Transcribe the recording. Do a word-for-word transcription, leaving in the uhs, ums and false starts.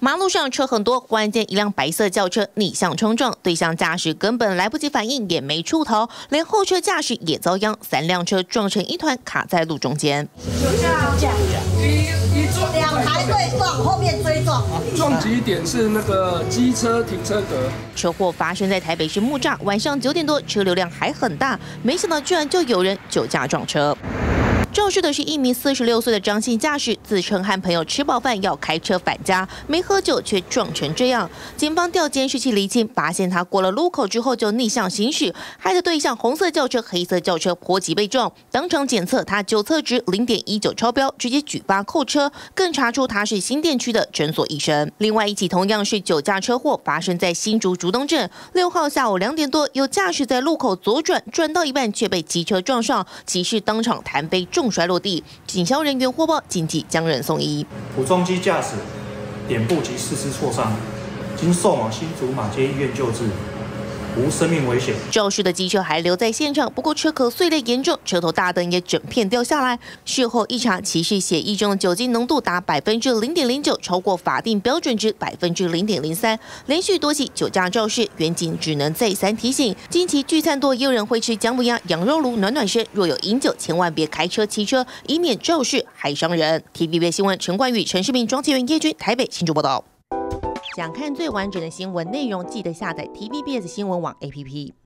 马路上车很多，忽然间一辆白色轿车逆向冲撞，对向驾驶根本来不及反应，也没出逃，连后车驾驶也遭殃，三辆车撞成一团，卡在路中间。 两台对撞，后面追撞。 撞击点是那个机车停车格。 车祸发生在台北市木栅，晚上九点多，车流量还很大，没想到居然就有人酒驾撞车。肇事的是一名四十六岁的张姓驾驶，自称和朋友吃饱饭要开车返家，没喝酒却撞成这样。警方调监视器厘清，发现他过了路口之后就逆向行驶，害得对向红色轿车、黑色轿车颇急被撞。当场检测他酒测值零点一九超标，直接举发扣车，更查出他是新店区的诊所医生。另外一起同样是酒驾车祸，发生在新竹竹东镇，六号下午两点多，有驾驶在路口左转，转到一半却被机车撞上，骑士当场弹飞重摔落地，警消人员获报，紧急将人送医。 普重机驾驶脸部及四肢挫伤，经送往新竹马街医院救治，无生命危险。 肇事的机车还留在现场，不过车壳碎裂严重，车头大灯也整片掉下来。事后一查，骑士血液中的酒精浓度达百分之零点零九，超过法定标准值百分之零点零三。连续多起酒驾肇事，员警只能再三提醒：近期聚餐多，也有人会吃姜母鸭、羊肉炉暖暖身。若有饮酒，千万别开车骑车，以免肇事害伤人。T V B S 新闻陈冠宇、陈世明、庄启源、叶军台北新竹报道。想看最完整的新闻内容，记得下载 T V B S 新闻网 A P P。